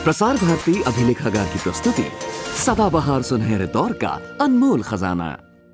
प्रसार भारती अभिलेखागार की प्रस्तुति सदाबहार सुनहरे दौर का अनमोल खजाना।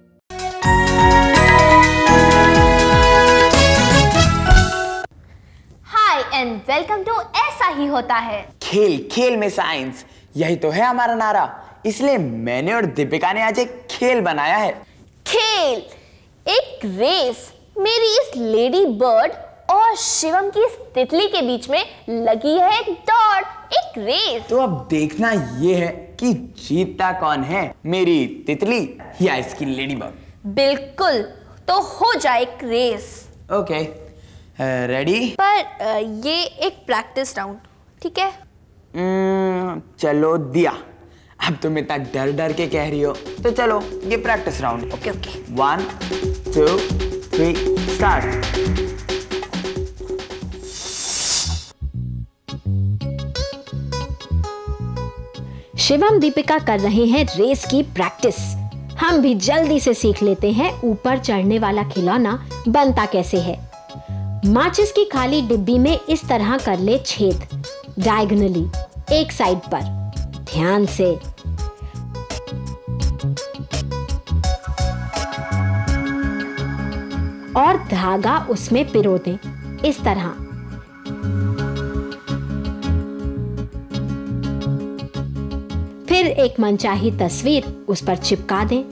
हाय एंड वेलकम टू ऐसा ही होता है। खेल खेल में साइंस, यही तो है हमारा नारा। इसलिए मैंने और दीपिका ने आज एक खेल बनाया है। खेल, एक रेस। मेरी इस लेडी बर्ड और शिवम की इस तितली के बीच में लगी है एक दौड़, एक रेस। तो अब देखना ये है कि जीतता कौन है, मेरी तितली या इसकी लेडी बर्ड। बिल्कुल, तो हो जाए एक रेस। Okay, ready? पर ये एक प्रैक्टिस राउंड, ठीक है? चलो दिया। अब तुम इतना डर डर के कह रही हो तो चलो ये practice round. Okay okay. 1 2 3 start. Shivam Deepika कर रहे हैं रेस की प्रैक्टिस। हम भी जल्दी से सीख लेते हैं ऊपर चढ़ने वाला खिलौना बनता कैसे है। माचिस की खाली डिब्बी में इस तरह कर ले छेद डायगोनली एक साइड पर, ध्यान से। और धागा उसमें पिरो दें इस तरह। फिर एक मनचाही तस्वीर उस पर चिपका दें।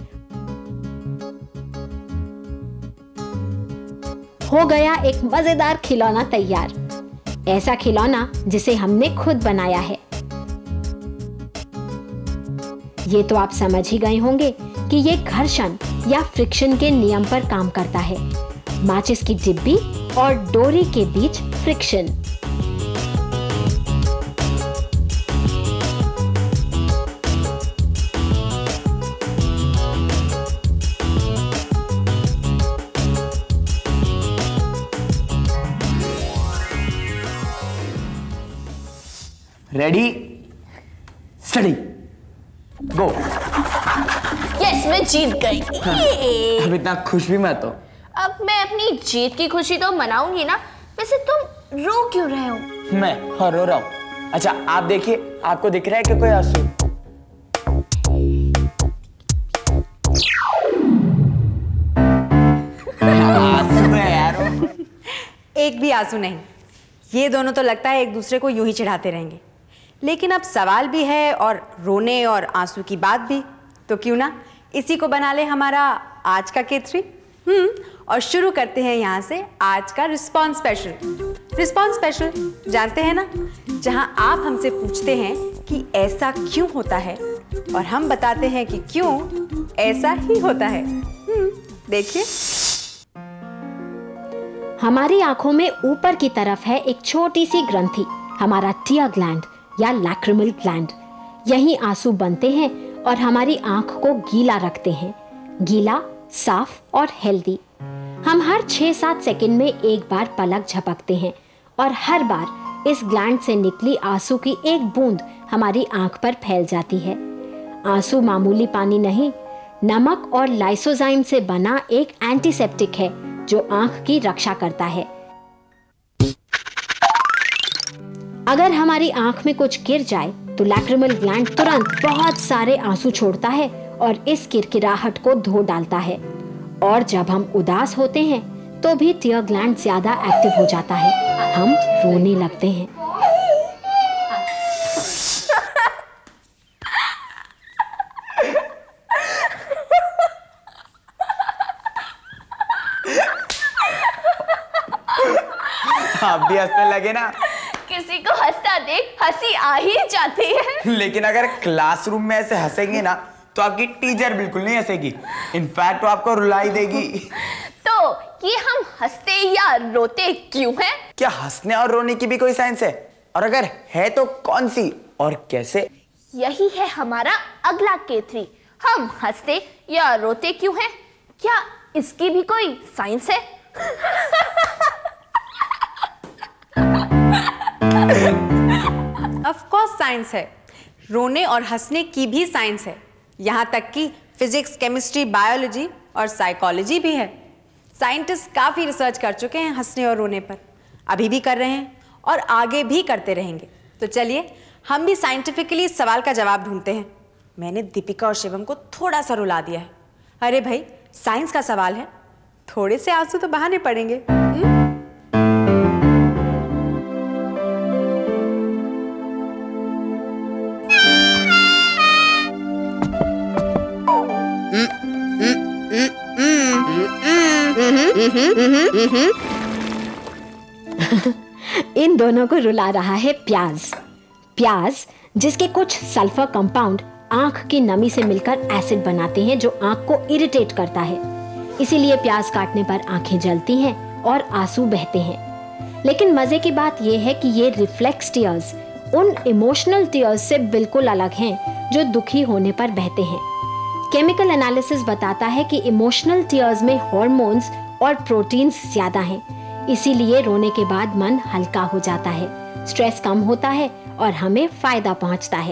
हो गया एक मजेदार खिलौना तैयार। ऐसा खिलौना जिसे हमने खुद बनाया है। ये तो आप समझ ही गए होंगे कि ये घर्षण या फ्रिक्शन के नियम पर काम करता है। माचिस की डिब्बी और डोरी के बीच friction. Ready steady go. Yes, मैं जीत गई। अब इतना खुश भी मत हो। अब मैं अपनी जीत की खुशी तो मनाऊंगी ना। वैसे तुम रो क्यों रहे हो? मैं रो रहा हूँ। अच्छा आप देखिए, आपको दिख रहा है कि कोई आंसू? आंसू है यार। एक भी आंसू नहीं। ये दोनों तो लगता है एक दूसरे को यूं ही चिढ़ाते रहेंगे। लेकिन अब सवाल भी है और रोने और आंसू की बात भी, तो क्यों ना इसी को बना ले हमारा आज का K3। और शुरू करते हैं यहाँ से आज का रिस्पॉन्स स्पेशल। रिस्पॉन्स स्पेशल जानते हैं ना, जहाँ आप हमसे पूछते हैं कि ऐसा क्यों होता है और हम बताते हैं कि क्यों ऐसा ही होता है। देखिए, हमारी आंखों में ऊपर की तरफ है एक छोटी सी ग्रंथि, हमारा टीयर ग्लैंड या लैक्रिमल ग्लैंड। यही आंसू बनते हैं और हमारी आंख को गीला रखते हैं, गीला, साफ और हेल्दी। हम हर 6-7 सेकंड में एक बार पलक झपकते हैं और हर बार इस ग्लैंड से निकली आंसू की एक बूंद हमारी आंख पर फैल जाती है। आंसू मामूली पानी नहीं, नमक और लाइसोजाइम से बना एक एंटीसेप्टिक है जो आंख की रक्षा करता है। अगर हमारी आंख में कुछ गिर जाए तो लैक्रिमल ग्लैंड तुरंत बहुत सारे आंसू छोड़ता है और इस किरकिराहट को धो डालता है। और जब हम उदास होते हैं तो भी टीयर ग्लैंड ज्यादा एक्टिव हो जाता है, हम रोने लगते हैं। आप भी हंसने लगे ना? किसी को हंसता देख हंसी आ ही जाती है। लेकिन अगर क्लासरूम में ऐसे हंसेंगे ना तो आपकी टीचर बिल्कुल नहीं हंसेगी, इनफैक्ट वो आपको रुलाई देगी। तो ये हम हंसते या रोते क्यों हैं? क्या हंसने और रोने की भी कोई साइंस है? और अगर है तो कौन सी और कैसे? यही है हमारा अगला K3। हम हंसते या रोते क्यों हैं? क्या इसकी भी कोई साइंस है? ऑफ कोर्स साइंस है। रोने और हंसने की भी साइंस है। यहाँ तक कि फिजिक्स, केमिस्ट्री, बायोलॉजी और साइकोलॉजी भी है। साइंटिस्ट काफी रिसर्च कर चुके हैं हंसने और रोने पर, अभी भी कर रहे हैं और आगे भी करते रहेंगे। तो चलिए हम भी साइंटिफिकली इस सवाल का जवाब ढूंढते हैं। मैंने दीपिका और शिवम को थोड़ा सा रुला दिया है। अरे भाई, साइंस का सवाल है, थोड़े से आंसू तो बहाने पड़ेंगे। इन दोनों को रुला रहा है प्याज। प्याज जिसके कुछ सल्फर कंपाउंड आंख की नमी से मिलकर एसिड बनाते हैं जो आंख को इरिटेट करता है। इसीलिए प्याज काटने पर आंखें जलती हैं और आंसू बहते हैं। लेकिन मजे की बात यह है कि ये रिफ्लेक्स टीयर्स उन इमोशनल टीयर्स से बिल्कुल अलग हैं जो दुखी होने पर बहते हैं। केमिकल एनालिसिस बताता है कि इमोशनल टीयर्स में हार्मोन्स और प्रोटीन्स ज्यादा हैं। इसीलिए रोने के बाद मन हल्का हो जाता है, स्ट्रेस कम होता है और हमें फायदा पहुंचता है।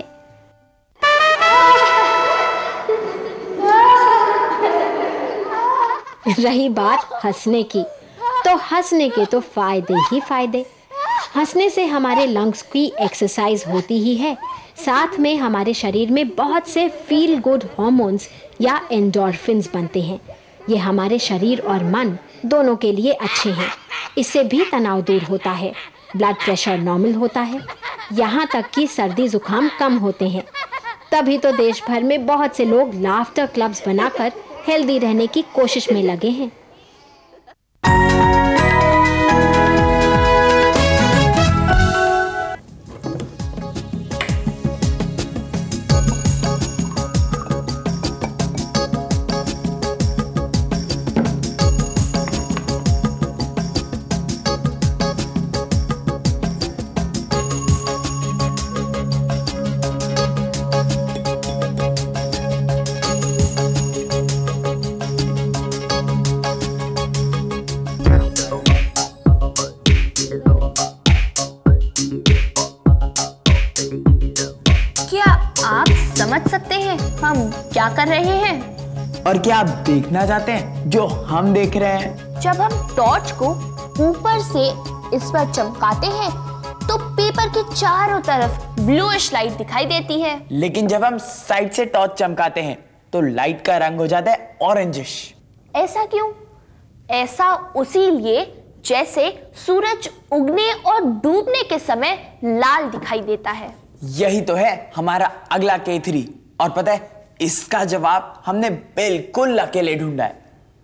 रही बात हंसने की, तो हंसने के तो फायदे ही फायदे। हंसने से हमारे लंग्स की एक्सरसाइज होती ही है, साथ में हमारे शरीर में बहुत से फील गुड हार्मोन्स या एंडोर्फिन्स बनते हैं। ये हमारे शरीर और मन दोनों के लिए अच्छे हैं। इससे भी तनाव दूर होता है, ब्लड प्रेशर नॉर्मल होता है, यहाँ तक कि सर्दी जुकाम कम होते हैं। तभी तो देश भर में बहुत से लोग लाफ्टर क्लब्स बनाकर हेल्दी रहने की कोशिश में लगे हैं। समझ सकते हैं हम क्या कर रहे हैं? और क्या आप देखना चाहते हैं जो हम देख रहे हैं? जब हम टॉर्च को ऊपर से इस पर चमकाते हैं तो पेपर के चारों तरफ ब्लूइश लाइट दिखाई देती है। लेकिन जब हम साइड से टॉर्च चमकाते हैं तो लाइट का रंग हो जाता है ऑरेंजिश। ऐसा क्यों? ऐसा उसीलिए जैसे सूरज उगने और डूबने के समय लाल दिखाई देता है। यही तो है हमारा अगला K3। और पता है इसका जवाब हमने बिल्कुल अकेले ढूंढा है।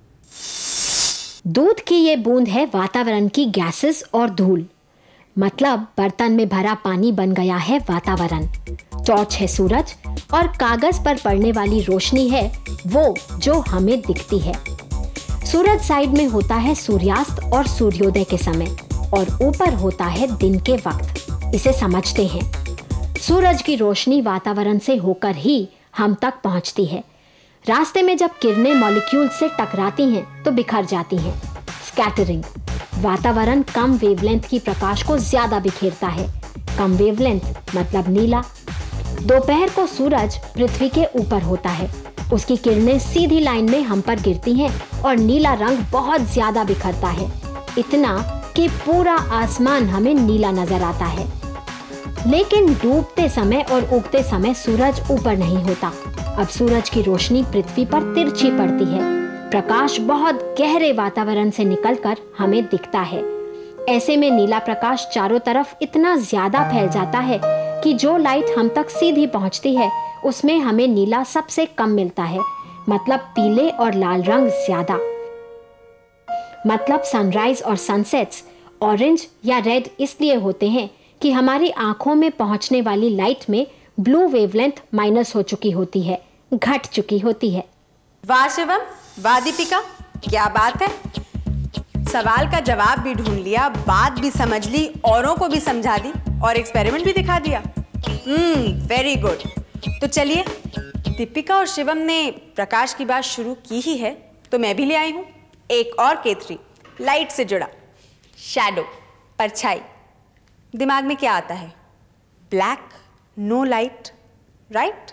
दूध की ये बूंद है वातावरण की गैसेस और धूल। मतलब बर्तन में भरा पानी बन गया है वातावरण। टॉर्च है सूरज और कागज पर पड़ने वाली रोशनी है वो जो हमें दिखती है। सूरज साइड में होता है सूर्यास्त और सूर्योदय के समय और ऊपर होता है दिन के वक्त। इसे समझते हैं। सूरज की रोशनी वातावरण से होकर ही हम तक पहुंचती है। रास्ते में जब किरणें मॉलिक्यूल से टकराती हैं तो बिखर जाती हैं, स्कैटरिंग। वातावरण कम वेवलेंथ की प्रकाश को ज्यादा बिखेरता है। कम वेवलेंथ मतलब नीला। दोपहर को सूरज पृथ्वी के ऊपर होता है। उसकी किरणें सीधी लाइन में हम पर गिरती हैं और नीला रंग बहुत ज्यादा बिखरता है, इतना कि पूरा आसमान हमें नीला नजर आता है। लेकिन डूबते समय और उगते समय सूरज ऊपर नहीं होता। अब सूरज की रोशनी पृथ्वी पर तिरछी पड़ती है। प्रकाश बहुत गहरे वातावरण से निकलकर हमें दिखता है। ऐसे में नीला प्रकाश चारों तरफ इतना ज्यादा फैल जाता है कि जो लाइट हम तक सीधी पहुंचती है उसमें हमें नीला सबसे कम मिलता है। मतलब पीले और लाल रंग ज्यादा। मतलब सनराइज और सनसेट्स ऑरेंज या रेड इसलिए होते हैं कि हमारी आंखों में पहुंचने वाली लाइट में ब्लू वेवलेंथ माइनस हो चुकी होती है, घट चुकी होती है। वाह शिवम, वाह दीपिका, क्या बात है। सवाल का जवाब भी ढूंढ लिया, बात भी समझ ली, औरों को भी समझा दी और एक्सपेरिमेंट भी दिखा दिया। Very good. तो चलिए, दीपिका और शिवम ने प्रकाश की बात शुरू की ही है तो मैं भी ले आई हूं एक और K3 लाइट से जुड़ा। शैडो, परछाई। दिमाग में क्या आता है? Black, no light, right?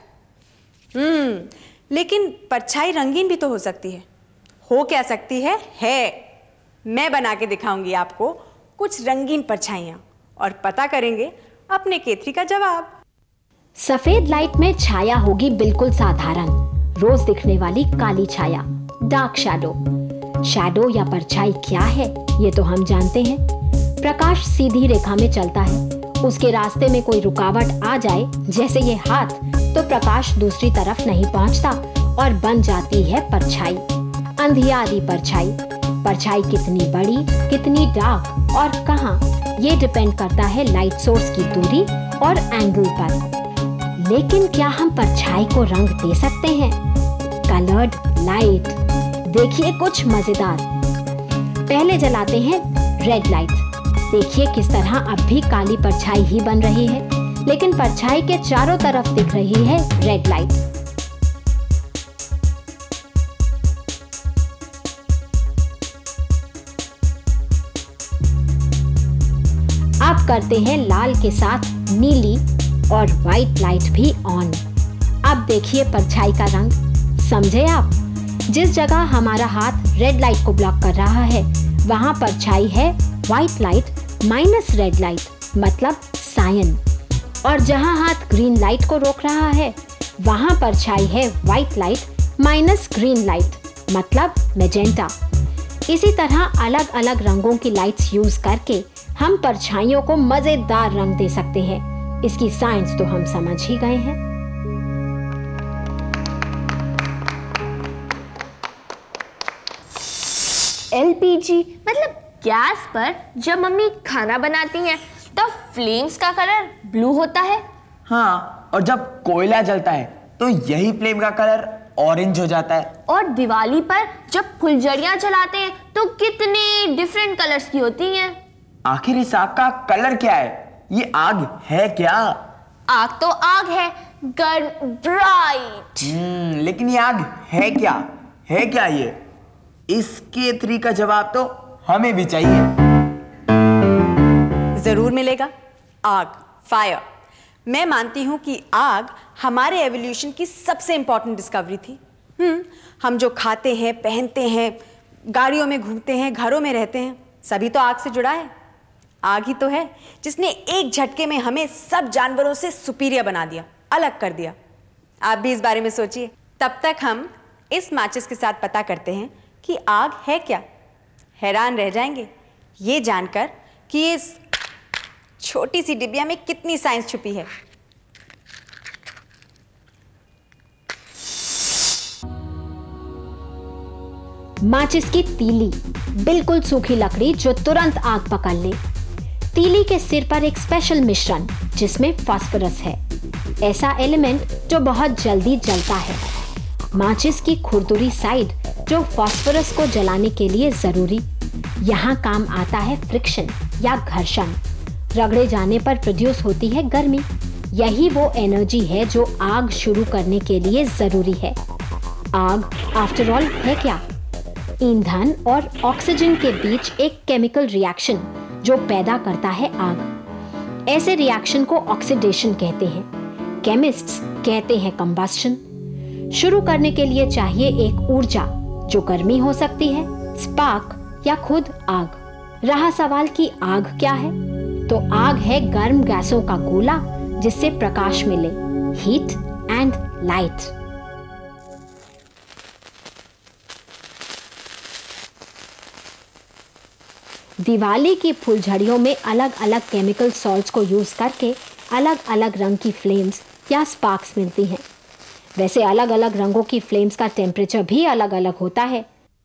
लेकिन परछाई रंगीन भी तो हो सकती है। हो क्या सकती है? मैं बना के दिखाऊंगी आपको कुछ रंगीन परछाइयां और पता करेंगे अपने K3 का जवाब। सफेद लाइट में छाया होगी बिल्कुल साधारण, रोज दिखने वाली काली छाया, डार्क शैडो। शैडो या परछाई क्या है ये तो हम जानते हैं। प्रकाश सीधी रेखा में चलता है, उसके रास्ते में कोई रुकावट आ जाए, जैसे ये हाथ, तो प्रकाश दूसरी तरफ नहीं पहुंचता और बन जाती है परछाई, अंधियारी परछाई। परछाई कितनी बड़ी, कितनी डार्क और कहां, ये डिपेंड करता है लाइट सोर्स की दूरी और एंगल पर। लेकिन क्या हम परछाई को रंग दे सकते हैं? Coloured light. देखिए कुछ मजेदार। पहले जलाते हैं रेड लाइट। देखिए किस तरह अब भी काली परछाई ही बन रही है, लेकिन परछाई के चारों तरफ दिख रही है रेड लाइट। अब करते हैं लाल के साथ नीली और व्हाइट लाइट भी ऑन। अब देखिए परछाई का रंग। समझे आप? जिस जगह हमारा हाथ रेड लाइट को ब्लॉक कर रहा है, वहां परछाई है white light minus red light, मतलब सायन। और जहां हाथ ग्रीन लाइट को रोक रहा है, वहां परछाई है white light minus green light, मतलब मैजेंटा। इसी तरह अलग अलग रंगों की लाइट्स यूज करके हम परछाइयों को मजेदार रंग दे सकते हैं। इसकी साइंस तो हम समझ ही गए हैं। एलपीजी मतलब गैस पर जब मम्मी खाना बनाती हैं तो फ्लेम्स का कलर ब्लू होता है। हाँ, और जब कोयला जलता है तो यही फ्लेम का कलर ऑरेंज हो जाता है। और दिवाली पर जब फुलझड़ियां जलाते हैं तो कितने डिफरेंट कलर्स की होती हैं। आखिर इस आग का कलर क्या है? ये आग है क्या? आग तो आग है, गर्म, ब्राइट। लेकिन ये आग है क्या? है क्या ये? इसके 3 का जवाब तो हमें भी चाहिए। जरूर मिलेगा। आग, फायर। मैं मानती हूं कि आग हमारे एवोल्यूशन की सबसे इंपॉर्टेंट डिस्कवरी थी। हम जो खाते हैं, पहनते हैं, गाड़ियों में घूमते हैं, घरों में रहते हैं, सभी तो आग से जुड़ा है। आग ही तो है जिसने एक झटके में हमें सब जानवरों से सुपीरियर बना दिया, अलग कर दिया। आप भी इस बारे में सोचिए। तब तक हम इस माचिस के साथ पता करते हैं कि आग है क्या। हैरान रह जाएंगे ये जानकर कि इस छोटी सी डिबिया में कितनी साइंस छुपी है। माचिस की तीली, बिल्कुल सूखी लकड़ी जो तुरंत आग पकड़ ले। तीली के सिर पर एक स्पेशल मिश्रण जिसमें फास्फोरस है, ऐसा एलिमेंट जो बहुत जल्दी जलता है। माचिस की खुरदुरी साइड जो फास्फोरस को जलाने के लिए जरूरी। यहाँ काम आता है फ्रिक्शन या घर्षण। रगड़े जाने पर प्रोड्यूस होती है गर्मी। यही वो एनर्जी है जो आग शुरू करने के लिए जरूरी है। आग आफ्टर ऑल है क्या? ईंधन और ऑक्सीजन के बीच एक केमिकल रिएक्शन जो पैदा करता है आग। ऐसे रिएक्शन को ऑक्सीडेशन कहते हैं। केमिस्ट्स कहते हैं कंबस्शन। शुरू करने के लिए चाहिए एक ऊर्जा जो गर्मी हो सकती है, स्पार्क या खुद आग। रहा सवाल कि आग क्या है, तो आग है गर्म गैसों का गोला जिससे प्रकाश मिले, हीट एंड लाइट। दिवाली की फुलझड़ियों में अलग अलग केमिकल सॉल्ट्स को यूज करके अलग अलग रंग की फ्लेम्स या स्पार्क्स मिलती हैं। वैसे अलग अलग रंगों की फ्लेम्स का टेम्परेचर भी अलग अलग होता है।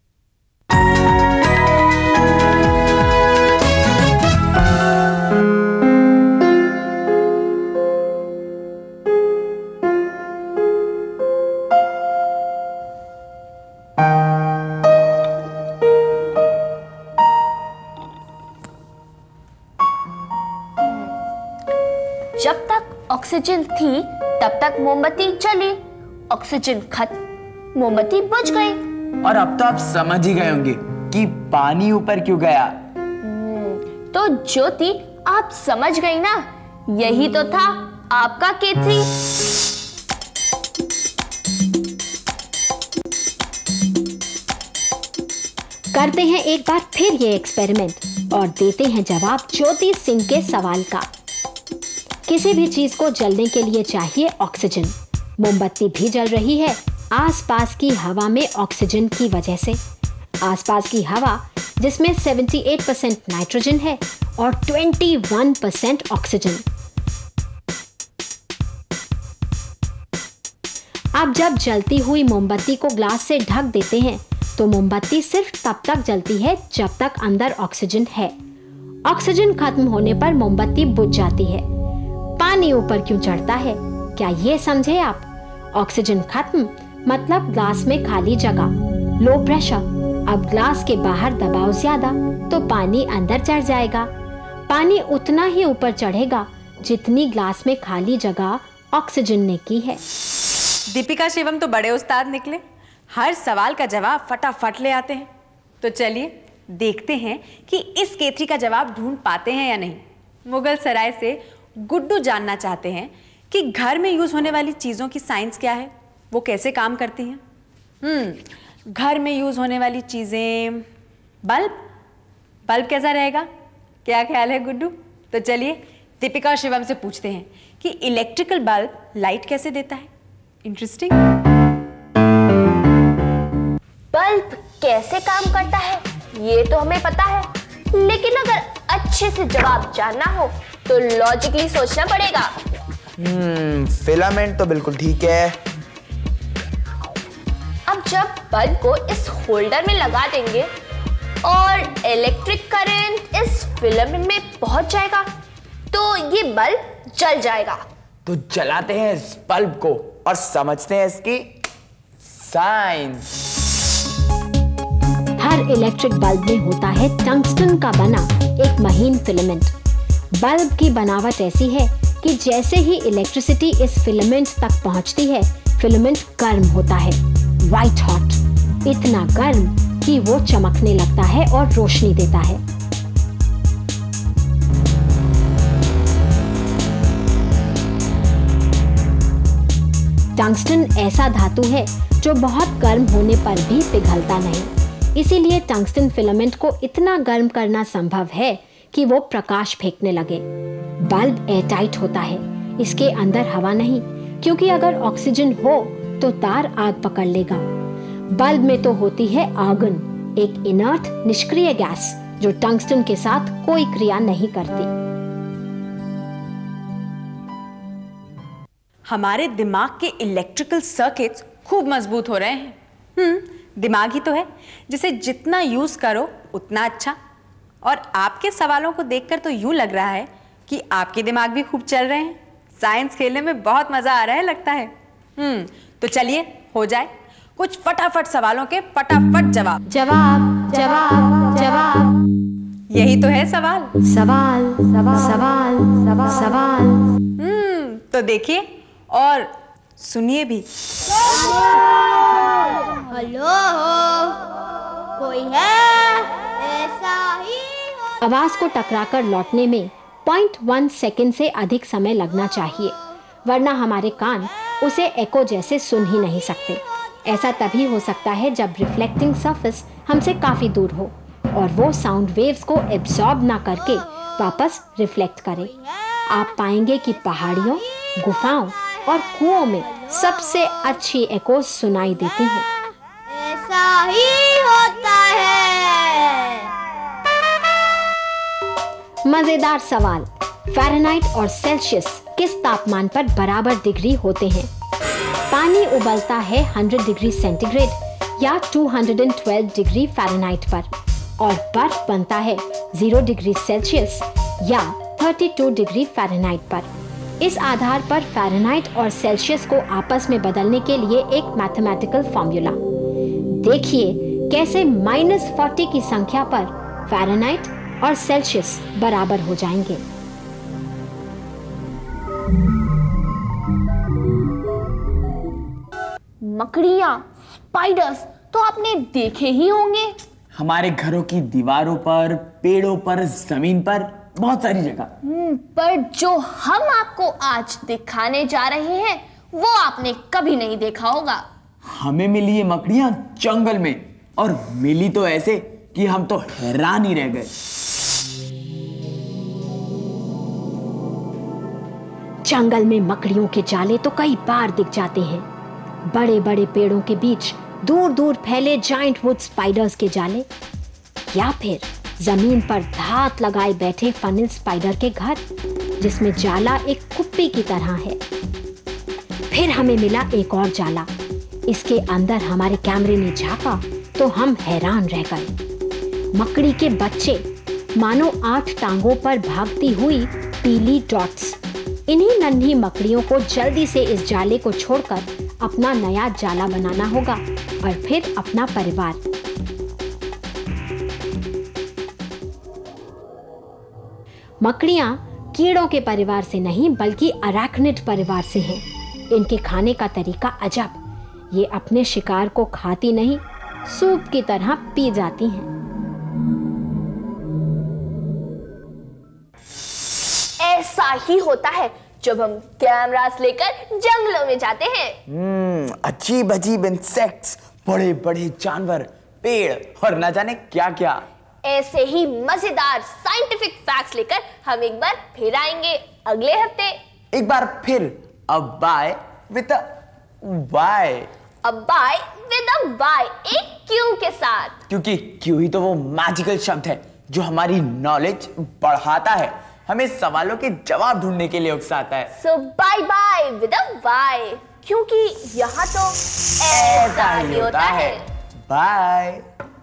जब तक ऑक्सीजन थी तब तक मोमबत्ती जली, ऑक्सीजन खत्म, मोमबत्ती बुझ गई। और अब तो आप समझ ही गए होंगे कि पानी ऊपर क्यों गया। तो ज्योति आप समझ गई ना, यही तो था आपका K3। करते हैं एक बार फिर ये एक्सपेरिमेंट और देते हैं जवाब ज्योति सिंह के सवाल का। किसी भी चीज को जलने के लिए चाहिए ऑक्सीजन। मोमबत्ती भी जल रही है आसपास की हवा में ऑक्सीजन की वजह से। आसपास की हवा जिसमें 78% नाइट्रोजन है और 21% ऑक्सीजन। अब जब जलती हुई मोमबत्ती को ग्लास से ढक देते हैं तो मोमबत्ती सिर्फ तब तक जलती है जब तक अंदर ऑक्सीजन है। ऑक्सीजन खत्म होने पर मोमबत्ती बुझ जाती है। पानी ऊपर क्यों चढ़ता है, क्या ये समझे आप? ऑक्सीजन खत्म मतलब ग्लास में खाली जगह, लो प्रेशर। अब ग्लास के बाहर दबाव ज्यादा तो पानी अंदर चढ़ जाएगा। पानी उतना ही ऊपर चढ़ेगा जितनी ग्लास में खाली जगह ऑक्सीजन ने की है। दीपिका शिवम तो बड़े उस्ताद निकले, हर सवाल का जवाब फटाफट ले आते हैं। तो चलिए देखते हैं कि इस केतली का जवाब ढूंढ पाते हैं या नहीं। मुगल सराय से गुड्डू जानना चाहते हैं कि घर में यूज होने वाली चीजों की साइंस क्या है, वो कैसे काम करती हैं। घर में यूज होने वाली चीजें, बल्ब कैसा रहेगा, क्या ख्याल है गुड्डू? तो चलिए दीपिका शिवम से पूछते हैं कि इलेक्ट्रिकल बल्ब लाइट कैसे देता है। इंटरेस्टिंग। बल्ब कैसे काम करता है ये तो हमें पता है, लेकिन अगर अच्छे से जवाब जानना हो तो लॉजिकली सोचना पड़ेगा। फिलामेंट तो बिल्कुल ठीक है। अब जब बल्ब को इस होल्डर में लगा देंगे और इलेक्ट्रिक करंट इस फिलामेंट में पहुंच जाएगा तो ये बल्ब जल जाएगा। तो जलाते हैं इस बल्ब को और समझते हैं इसकी साइंस। हर इलेक्ट्रिक बल्ब में होता है टंगस्टन का बना एक महीन फिलामेंट। बल्ब की बनावट ऐसी है कि जैसे ही इलेक्ट्रिसिटी इस फिलामेंट तक पहुंचती है, फिलामेंट गर्म होता है, व्हाइट हॉट, इतना गर्म कि वो चमकने लगता है और रोशनी देता है। टंगस्टन ऐसा धातु है जो बहुत गर्म होने पर भी पिघलता नहीं, इसीलिए टंगस्टन फिलामेंट को इतना गर्म करना संभव है कि वो प्रकाश फेंकने लगे। बल्ब एयरटाइट होता है, इसके अंदर हवा नहीं, क्योंकि अगर ऑक्सीजन हो तो तार आग पकड़ लेगा। बल्ब में तो होती है आर्गन, एक इनर्ट निष्क्रिय गैस जो टंगस्टन के साथ कोई क्रिया नहीं करती। हमारे दिमाग के इलेक्ट्रिकल सर्किट्स खूब मजबूत हो रहे हैं। दिमाग ही तो है जिसे जितना यूज करो उतना अच्छा। और आपके सवालों को देखकर तो यूं लग रहा है कि आपके दिमाग भी खूब चल रहे हैं। साइंस खेलने में बहुत मजा आ रहा है लगता है। तो चलिए हो जाए कुछ फटाफट सवालों के फटाफट जवाब। जवाब जवाब जवाब, यही तो है सवाल। सवाल सवाल सवाल सवाल। तो देखिए और सुनिए भी। हेलो, कोई है? ऐसा ही आवाज को टकराकर लौटने में 0.1 सेकंड से अधिक समय लगना चाहिए, वरना हमारे कान उसे एको जैसे सुन ही नहीं सकते। ऐसा तभी हो सकता है जब रिफ्लेक्टिंग सरफेस हमसे काफी दूर हो और वो साउंड वेव्स को एब्सॉर्ब ना करके वापस रिफ्लेक्ट करे। आप पाएंगे कि पहाड़ियों, गुफाओं और कुओं में सबसे अच्छी एको सुनाई देती है। ऐसा ही होता है। मजेदार सवाल, फ़ारेनहाइट और सेल्सियस किस तापमान पर बराबर डिग्री होते हैं? पानी उबलता है 100 डिग्री सेंटीग्रेड या 212 डिग्री फ़ारेनहाइट पर और बर्फ बनता है 0 डिग्री सेल्सियस या 32 डिग्री फ़ारेनहाइट पर। इस आधार पर फ़ारेनहाइट और सेल्सियस को आपस में बदलने के लिए एक मैथमेटिकल फॉर्मूला। देखिए कैसे -40 की संख्या पर फ़ारेनहाइट और सेल्सियस बराबर हो जाएंगे। मकड़ियाँ, स्पाइडर्स तो आपने देखे ही होंगे। हमारे घरों की दीवारों पर, पेड़ों पर, जमीन पर, बहुत सारी जगह। पर जो हम आपको आज दिखाने जा रहे हैं वो आपने कभी नहीं देखा होगा। हमें मिली ये मकड़ियां जंगल में, और मिली तो ऐसे कि हम तो हैरान ही रह गए। जंगल में मकड़ियों के जाले तो कई बार दिख जाते हैं। बड़े बड़े पेड़ों के बीच दूर दूर फैले जाइंट वुड स्पाइडर्स के जाले, या फिर जमीन पर धात लगाए बैठे फनिल स्पाइडर के घर, जिसमें जाला एक कुप्पी की तरह है। फिर हमें मिला एक और जाला। इसके अंदर हमारे कैमरे ने झांका तो हम हैरान रह गए। मकड़ी के बच्चे, मानो 8 टांगों पर भागती हुई पीली डॉट्स। इन्हीं नन्ही मकड़ियों को जल्दी से इस जाले को छोड़कर अपना नया जाला बनाना होगा और फिर अपना परिवार। मकड़ियां कीड़ों के परिवार से नहीं बल्कि अराक्निड परिवार से हैं। इनके खाने का तरीका अजब। ये अपने शिकार को खाती नहीं, सूप की तरह पी जाती हैं। ऐसा ही होता है जब हम कैमरास लेकर जंगलों में जाते हैं। अजीब अजीब इंसेक्ट्स, बड़े बड़े जानवर, पेड़ और न जाने क्या क्या। ऐसे ही मजेदार साइंटिफिक फैक्ट्स लेकर हम एक बार फिर आएंगे अगले हफ्ते। एक बार फिर, अब बाय विद अ वाई। अब बाय विद अ वाई, एक क्यों के साथ, क्योंकि क्यों ही तो वो मैजिकल शब्द है जो हमारी नॉलेज बढ़ाता है, हमें सवालों के जवाब ढूंढने के लिए उकसाता है। So bye bye with a why, क्योंकि यहाँ तो ऐसा ही होता है। बाय।